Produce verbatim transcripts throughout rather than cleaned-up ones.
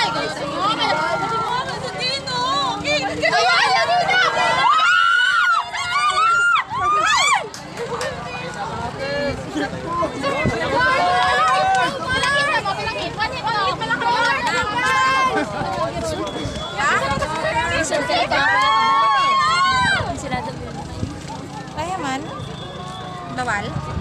Kaya man? Bawal?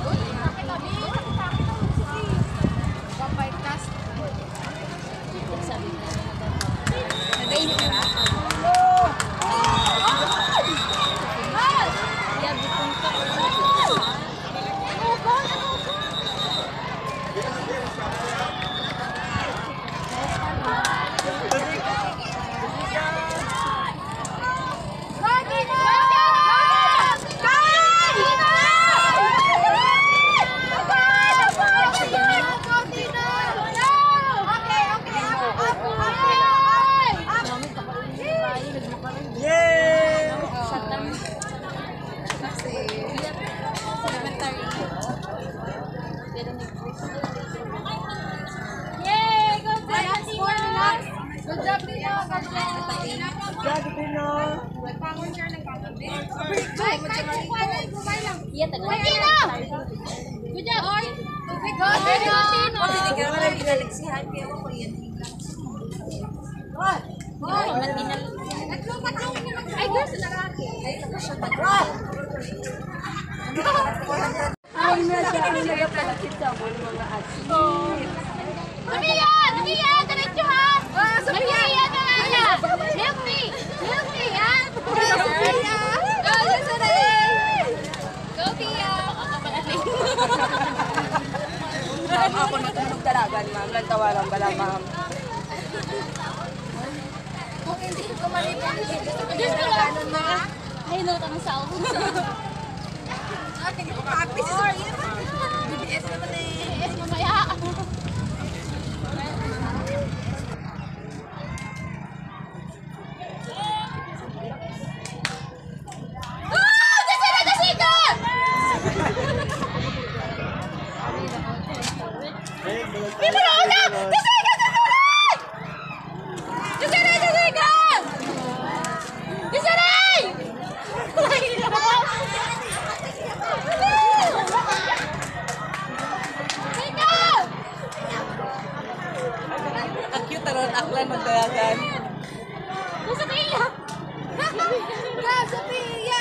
Nagainit na ba? Good job, Pino! Good job, Pino! Iya, tagal. Pino! Good job! Good Ay, girls, lalaki. Ay, nasa ang nagapalakit sa mga ati. Sophia! Sophia! Diretso ha! Sophia! Sophia! Help me! Help me, ha? Sophia! Go, Sophia! Go, Pia! Ma'am, ako natulog talaga, ma'am. Lantawaran ba lang, ma'am? Kung hindi ko malipang, Diyos ko lang! Ay, no, tamang sa ako. Hindi ko ka-happy si Sophia. B B S naman eh. B B S mamaya. Cute taron aklan magdayagan. Sophia! Go, Sophia!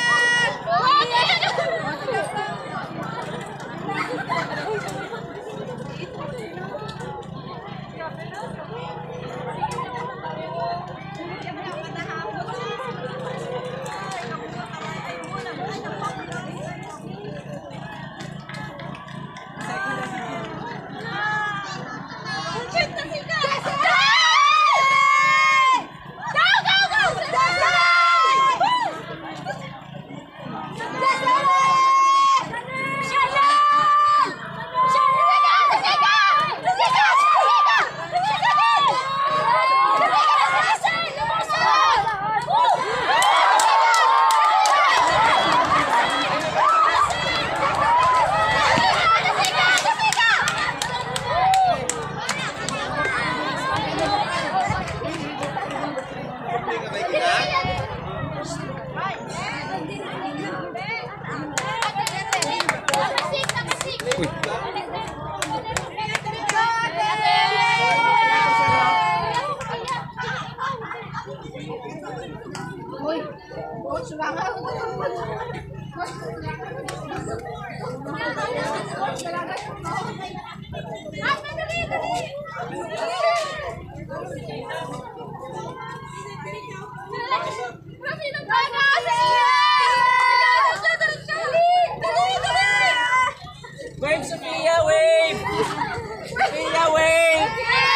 Wave, Sophia, wave! Sophia, wave!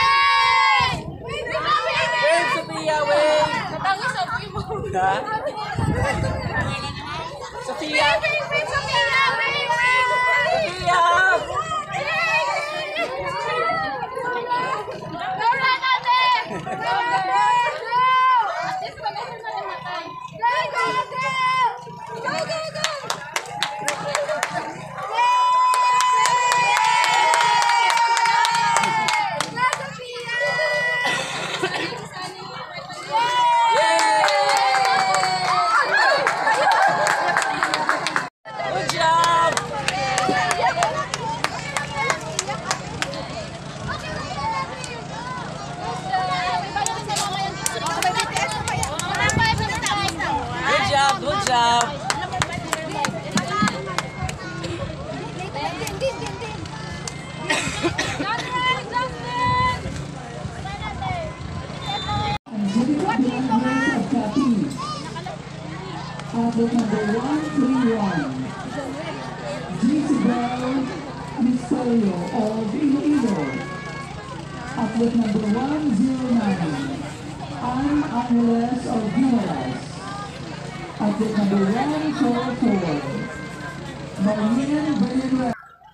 Wave, Sophia, wave! Natangis ako yung mga. Ha? Sophia! Sophia! job. Athlete number one three one, Gisabel Misterio of Iloilo. Athlete number one zero nine, Ann Angeles of Guimaras. Athlete number one four four, Marlene Valenzuela.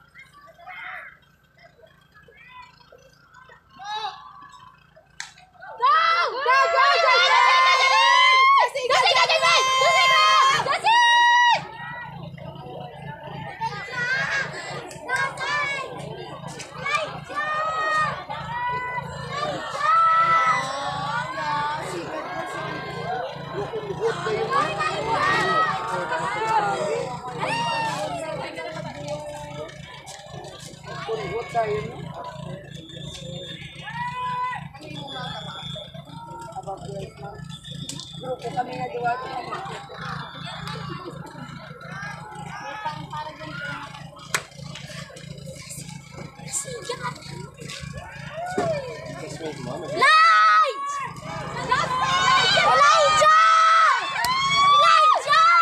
Grupo kami na dua. Light! Elijah! Elijah!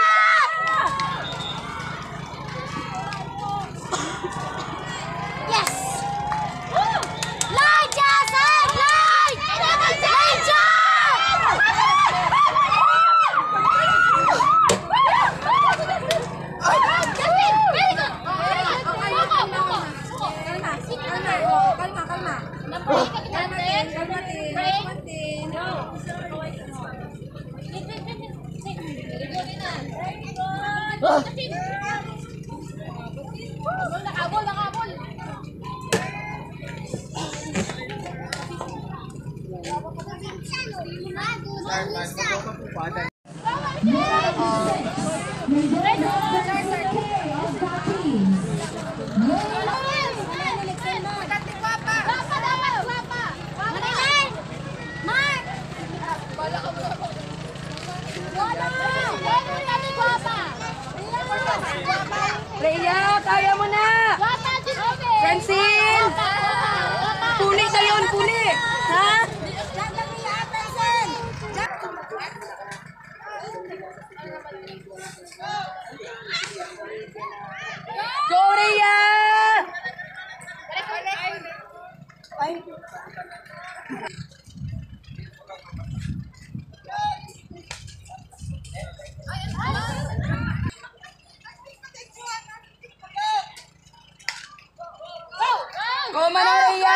Yes! Elijah! Save! Light! Elijah! Nakabol, nakabol. Rhea, kaya mo na! Francine! Puni na yun, puni! Ha? Go, Rhea! Go, Manoria!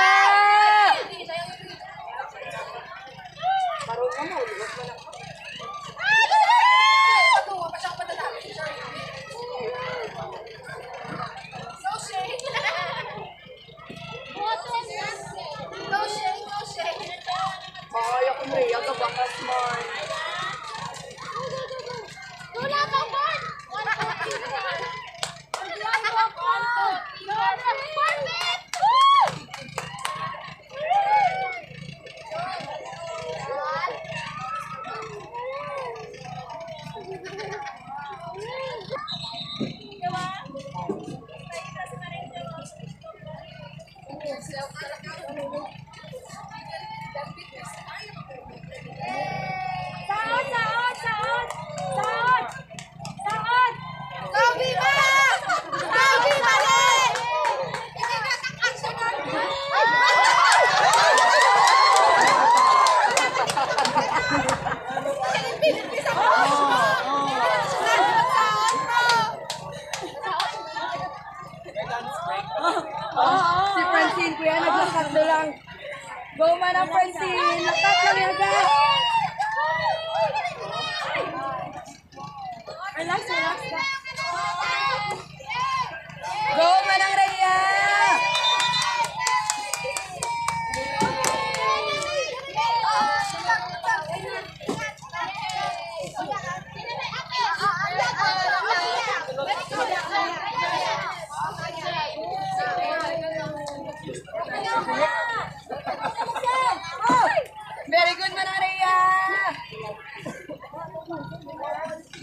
Kaya ko, Rhea, kabakas man. Wala ka ba? Wala ka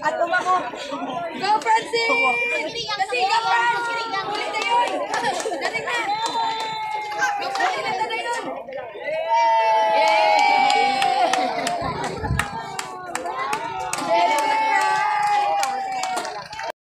At umako. Go, Francis! Kasi ka, Francis! Ulit na yun! Dating na